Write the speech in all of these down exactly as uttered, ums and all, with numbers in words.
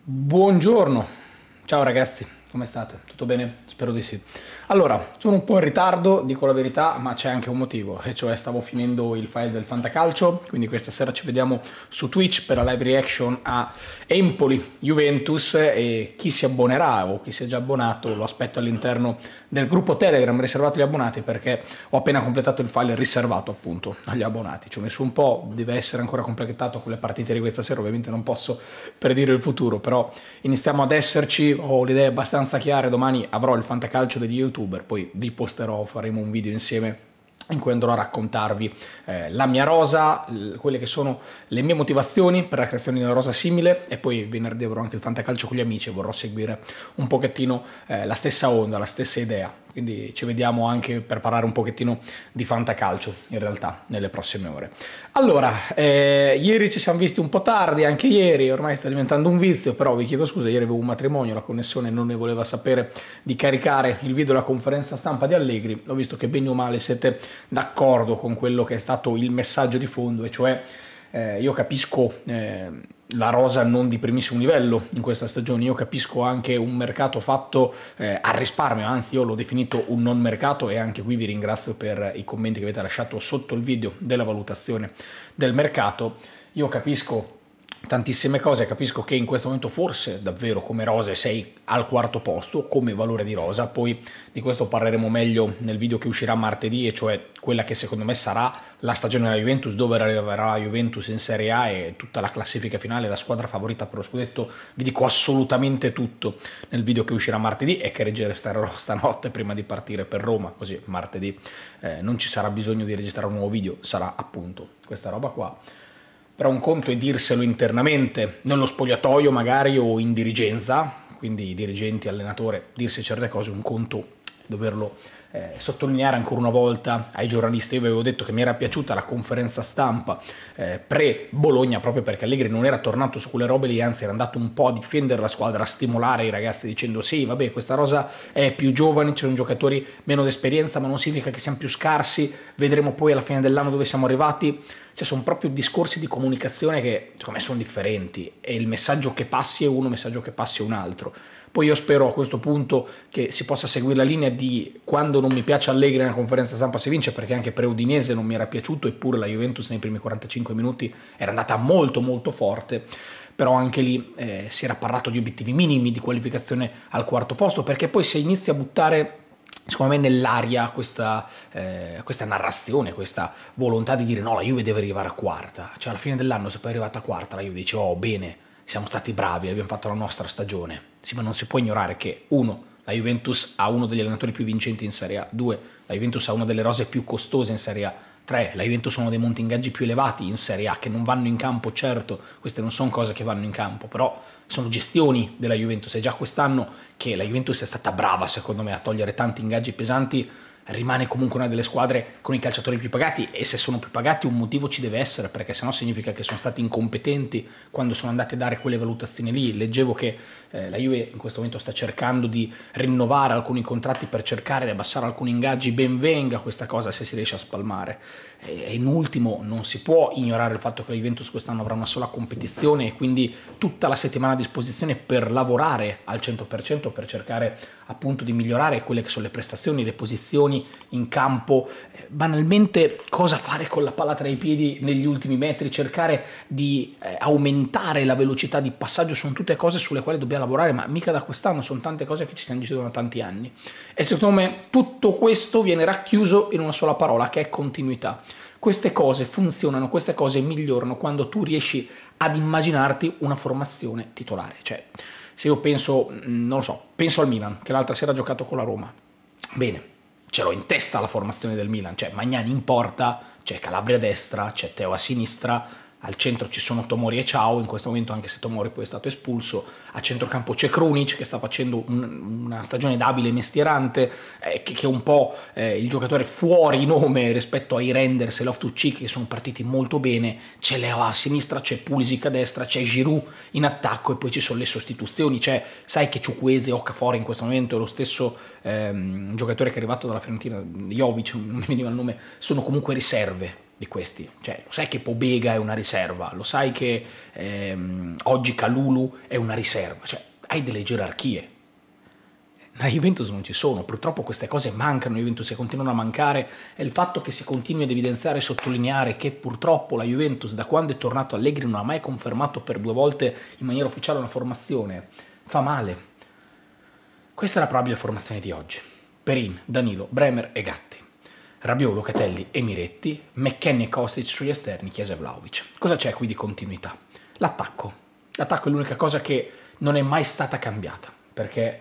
Buongiorno, ciao ragazzi, come state? Tutto bene? Spero di sì. Allora, sono un po' in ritardo, dico la verità, ma c'è anche un motivo, e cioè stavo finendo il file del Fantacalcio, quindi questa sera ci vediamo su Twitch per la live reaction a Empoli-Juventus e chi si abbonerà o chi si è già abbonato lo aspetto all'interno del gruppo Telegram riservato agli abbonati perché ho appena completato il file riservato appunto agli abbonati. Ci ho messo un po', deve essere ancora completato con le partite di questa sera, ovviamente non posso predire il futuro, però iniziamo ad esserci, ho le idee abbastanza chiare, domani avrò il Fantacalcio degli YouTuber, poi vi posterò, faremo un video insieme in cui andrò a raccontarvi eh, la mia rosa, quelle che sono le mie motivazioni per la creazione di una rosa simile, e poi venerdì avrò anche il Fantacalcio con gli amici e vorrò seguire un pochettino eh, la stessa onda, la stessa idea. Quindi ci vediamo anche per parlare un pochettino di Fantacalcio, in realtà, nelle prossime ore. Allora, eh, ieri ci siamo visti un po' tardi, anche ieri, ormai sta diventando un vizio, però vi chiedo scusa, ieri avevo un matrimonio, la connessione non ne voleva sapere di caricare il video della conferenza stampa di Allegri. Ho visto che bene o male siete d'accordo con quello che è stato il messaggio di fondo, e cioè eh, io capisco eh, la rosa non di primissimo livello in questa stagione, io capisco anche un mercato fatto eh, a risparmio, anzi io l'ho definito un non mercato, e anche qui vi ringrazio per i commenti che avete lasciato sotto il video della valutazione del mercato. Io capisco tantissime cose, capisco che in questo momento forse davvero come rose sei al quarto posto come valore di rosa, poi di questo parleremo meglio nel video che uscirà martedì, e cioè quella che secondo me sarà la stagione della Juventus, dove arriverà la Juventus in Serie A e tutta la classifica finale, la squadra favorita per lo scudetto. Vi dico assolutamente tutto nel video che uscirà martedì e che registrerò stanotte prima di partire per Roma, così martedì eh, non ci sarà bisogno di registrare un nuovo video, sarà appunto questa roba qua. Però un conto è dirselo internamente, nello spogliatoio magari o in dirigenza, quindi dirigenti, allenatore, dirsi certe cose, un conto doverlo eh, sottolineare ancora una volta ai giornalisti. Io vi avevo detto che mi era piaciuta la conferenza stampa eh, pre-Bologna, proprio perché Allegri non era tornato su quelle robe lì, anzi era andato un po' a difendere la squadra, a stimolare i ragazzi dicendo sì, vabbè, questa rosa è più giovane, ci sono giocatori meno d'esperienza, ma non significa che siamo più scarsi, vedremo poi alla fine dell'anno dove siamo arrivati. Cioè sono proprio discorsi di comunicazione che secondo me sono differenti, e il messaggio che passi è uno, il messaggio che passi è un altro. Poi io spero a questo punto che si possa seguire la linea di quando non mi piace Allegri nella conferenza stampa si vince, perché anche pre-Udinese non mi era piaciuto, eppure la Juventus nei primi quarantacinque minuti era andata molto molto forte, però anche lì eh, si era parlato di obiettivi minimi di qualificazione al quarto posto, perché poi se inizi a buttare secondo me nell'aria questa, eh, questa narrazione, questa volontà di dire no, la Juve deve arrivare a quarta, cioè alla fine dell'anno se poi è arrivata a quarta la Juve dice oh bene, siamo stati bravi, abbiamo fatto la nostra stagione. Sì, ma non si può ignorare che uno, la Juventus ha uno degli allenatori più vincenti in Serie A, due, la Juventus ha una delle rose più costose in Serie A, tre, la Juventus ha uno dei monti ingaggi più elevati in Serie A, che non vanno in campo, certo, queste non sono cose che vanno in campo, però sono gestioni della Juventus. È già quest'anno che la Juventus è stata brava, secondo me, a togliere tanti ingaggi pesanti, rimane comunque una delle squadre con i calciatori più pagati, e se sono più pagati un motivo ci deve essere, perché sennò significa che sono stati incompetenti quando sono andati a dare quelle valutazioni lì. Leggevo che eh, la Juve in questo momento sta cercando di rinnovare alcuni contratti per cercare di abbassare alcuni ingaggi, ben venga questa cosa se si riesce a spalmare. E in ultimo non si può ignorare il fatto che la Juventus quest'anno avrà una sola competizione e quindi tutta la settimana a disposizione per lavorare al cento per cento per cercare appunto di migliorare quelle che sono le prestazioni, le posizioni in campo, eh, banalmente cosa fare con la palla tra i piedi negli ultimi metri, cercare di eh, aumentare la velocità di passaggio, sono tutte cose sulle quali dobbiamo lavorare, ma mica da quest'anno, sono tante cose che ci stiamo dicendo da tanti anni, e secondo me tutto questo viene racchiuso in una sola parola che è continuità. Queste cose funzionano, queste cose migliorano quando tu riesci ad immaginarti una formazione titolare. Cioè, se io penso, non lo so, penso al Milan, che l'altra sera ha giocato con la Roma. Bene, ce l'ho in testa la formazione del Milan, cioè Magnani in porta, c'è Calabria a destra, c'è Teo a sinistra, al centro ci sono Tomori e Ciao, in questo momento anche se Tomori poi è stato espulso, a centrocampo c'è Krunic che sta facendo un, una stagione d'abile mestierante, eh, che, che è un po' eh, il giocatore fuori nome rispetto ai Renders e Loftus-Cheek che sono partiti molto bene, c'è Leo a sinistra, c'è Pulisic a destra, c'è Giroud in attacco, e poi ci sono le sostituzioni, c'è, sai che Chukwueze o Okafor in questo momento è lo stesso ehm, giocatore che è arrivato dalla Fiorentina, Jovic, non mi veniva il nome, sono comunque riserve. di questi, cioè lo sai che Pobega è una riserva, lo sai che ehm, oggi Kalulu è una riserva, cioè hai delle gerarchie. La Juventus non ci sono, purtroppo queste cose mancano, Juventus e continuano a mancare, e il fatto che si continui ad evidenziare e sottolineare che purtroppo la Juventus da quando è tornato Allegri non ha mai confermato per due volte in maniera ufficiale una formazione, fa male. Questa è la probabile formazione di oggi: Perin, Danilo, Bremer e Gatti, Rabiot, Locatelli e Miretti, McKennie e Kostic sugli esterni, Chiesa e Vlahovic. Cosa c'è qui di continuità? L'attacco. L'attacco è l'unica cosa che non è mai stata cambiata, perché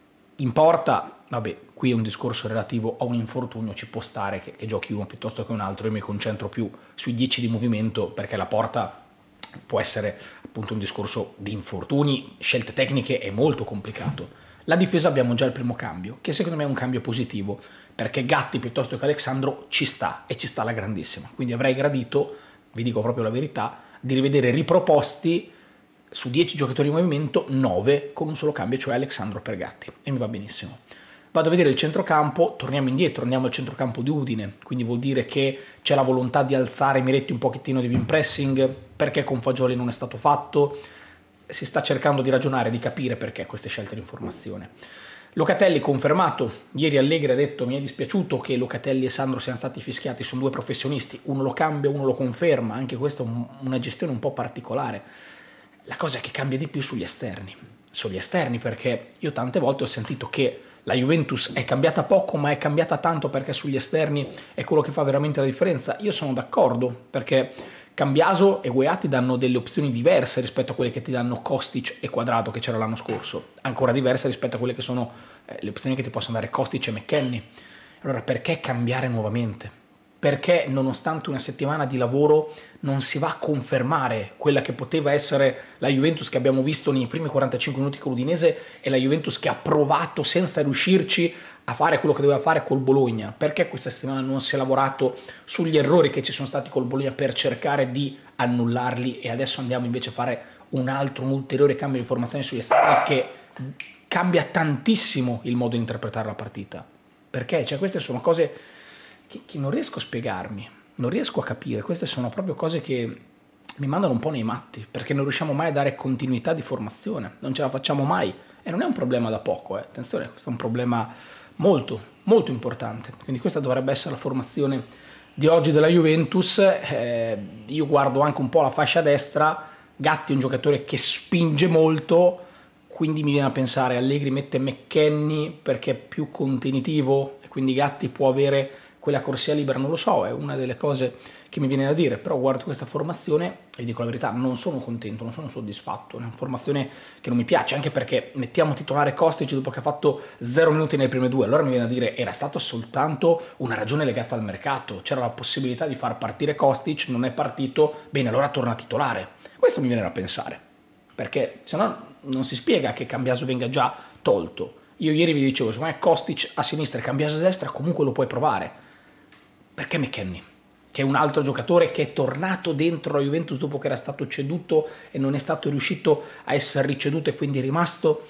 in porta, vabbè, qui è un discorso relativo a un infortunio, ci può stare che, che giochi uno piuttosto che un altro, io mi concentro più sui dieci di movimento, perché la porta può essere appunto un discorso di infortuni, scelte tecniche, è molto complicato. La difesa abbiamo già il primo cambio, che secondo me è un cambio positivo, perché Gatti piuttosto che Alexandro ci sta, e ci sta alla grandissima. Quindi avrei gradito, vi dico proprio la verità, di rivedere riproposti su dieci giocatori in movimento, nove con un solo cambio, cioè Alexandro per Gatti, e mi va benissimo. Vado a vedere il centrocampo, torniamo indietro, andiamo al centrocampo di Udine, quindi vuol dire che c'è la volontà di alzare Miretti un pochettino di beam pressing, perché con Fagioli non è stato fatto, si sta cercando di ragionare, di capire perché queste scelte di informazione. Locatelli confermato, ieri Allegri ha detto mi è dispiaciuto che Locatelli e Sandro siano stati fischiati, sono due professionisti, uno lo cambia, uno lo conferma, anche questa è un, una gestione un po' particolare. La cosa che cambia di più sugli esterni, sugli esterni perché io tante volte ho sentito che la Juventus è cambiata poco ma è cambiata tanto perché sugli esterni è quello che fa veramente la differenza. Io sono d'accordo perché Cambiaso e Weah ti danno delle opzioni diverse rispetto a quelle che ti danno Kostic e Quadrato che c'era l'anno scorso, ancora diverse rispetto a quelle che sono eh, le opzioni che ti possono dare Kostic e McKennie. Allora perché cambiare nuovamente? Perché nonostante una settimana di lavoro non si va a confermare quella che poteva essere la Juventus che abbiamo visto nei primi quarantacinque minuti con l'Udinese e la Juventus che ha provato senza riuscirci a fare quello che doveva fare col Bologna? Perché questa settimana non si è lavorato sugli errori che ci sono stati col Bologna per cercare di annullarli e adesso andiamo invece a fare un altro, un ulteriore cambio di formazione sugli esterni che cambia tantissimo il modo di interpretare la partita? Perché? Cioè queste sono cose che, che non riesco a spiegarmi, non riesco a capire, queste sono proprio cose che mi mandano un po' nei matti, perché non riusciamo mai a dare continuità di formazione, non ce la facciamo mai, e non è un problema da poco, eh. Attenzione, questo è un problema molto, molto importante, quindi questa dovrebbe essere la formazione di oggi della Juventus. Eh, io guardo anche un po' la fascia destra, Gatti è un giocatore che spinge molto, quindi mi viene a pensare Allegri mette McKennie perché è più contenitivo e quindi Gatti può avere quella corsia libera, non lo so, è una delle cose che mi viene da dire, però guardo questa formazione e dico la verità, non sono contento, non sono soddisfatto, è una formazione che non mi piace, anche perché mettiamo titolare Kostic dopo che ha fatto zero minuti nelle prime due, allora mi viene da dire era stata soltanto una ragione legata al mercato, c'era la possibilità di far partire Kostic, non è partito, bene, allora torna titolare, questo mi viene da pensare, perché se no non si spiega che Cambiaso venga già tolto. Io ieri vi dicevo, secondo me Kostic a sinistra e Cambiaso a destra comunque lo puoi provare. Perché McKennie, che è un altro giocatore che è tornato dentro la Juventus dopo che era stato ceduto e non è stato riuscito a essere ricevuto e quindi è rimasto,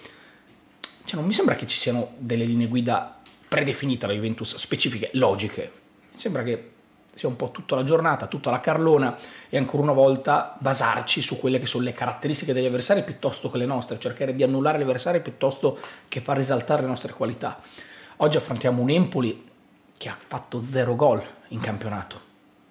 cioè non mi sembra che ci siano delle linee guida predefinite alla Juventus, specifiche, logiche. Mi sembra che sia un po' tutta la giornata, tutta la carlona e ancora una volta basarci su quelle che sono le caratteristiche degli avversari piuttosto che le nostre, cercare di annullare gli avversari piuttosto che far risaltare le nostre qualità. Oggi affrontiamo un Empoli che ha fatto zero gol in campionato.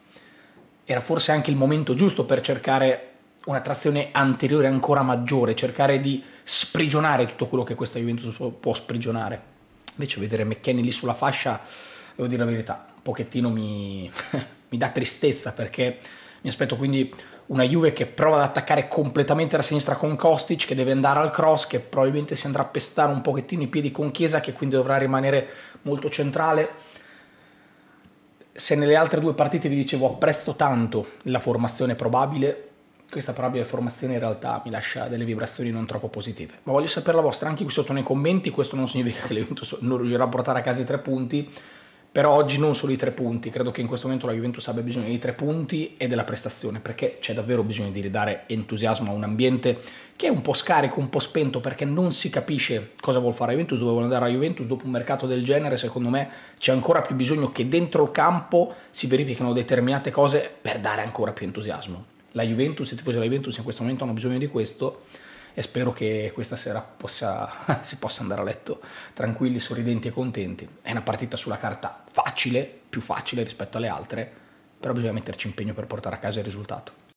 Era forse anche il momento giusto per cercare una trazione anteriore ancora maggiore, cercare di sprigionare tutto quello che questa Juventus può sprigionare. Invece vedere McKennie lì sulla fascia, devo dire la verità, un pochettino mi, mi dà tristezza, perché mi aspetto quindi una Juve che prova ad attaccare completamente la sinistra con Kostic, che deve andare al cross, che probabilmente si andrà a pestare un pochettino i piedi con Chiesa, che quindi dovrà rimanere molto centrale. Se nelle altre due partite vi dicevo apprezzo tanto la formazione probabile, questa probabile formazione in realtà mi lascia delle vibrazioni non troppo positive. Ma voglio sapere la vostra anche qui sotto nei commenti, questo non significa che la Juventus non riuscirà a portare a casa i tre punti, però oggi non solo i tre punti, credo che in questo momento la Juventus abbia bisogno dei tre punti e della prestazione, perché c'è davvero bisogno di ridare entusiasmo a un ambiente che è un po' scarico, un po' spento, perché non si capisce cosa vuol fare la Juventus, dove vuole andare la Juventus dopo un mercato del genere. Secondo me c'è ancora più bisogno che dentro il campo si verifichino determinate cose per dare ancora più entusiasmo. La Juventus, i tifosi della Juventus in questo momento hanno bisogno di questo, e spero che questa sera possa, si possa andare a letto tranquilli, sorridenti e contenti. È una partita sulla carta facile, più facile rispetto alle altre, però bisogna metterci impegno per portare a casa il risultato.